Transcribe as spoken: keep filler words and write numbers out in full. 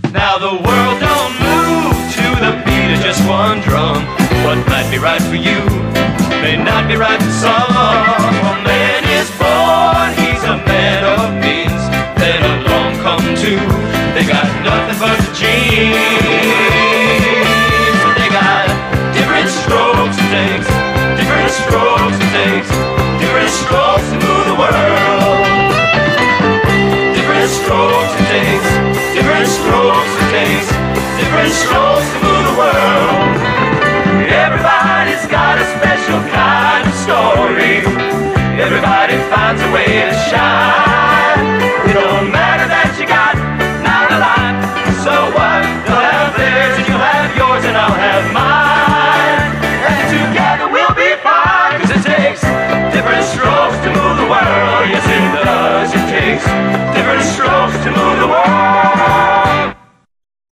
Now the world don't move to the beat of just one drum. What might be right for you may not be right for some. A man is born, he's a man of means. Then along come two, they got nothing but the genes. They got different strokes it takes, different strokes it takes, different strokes to move the world.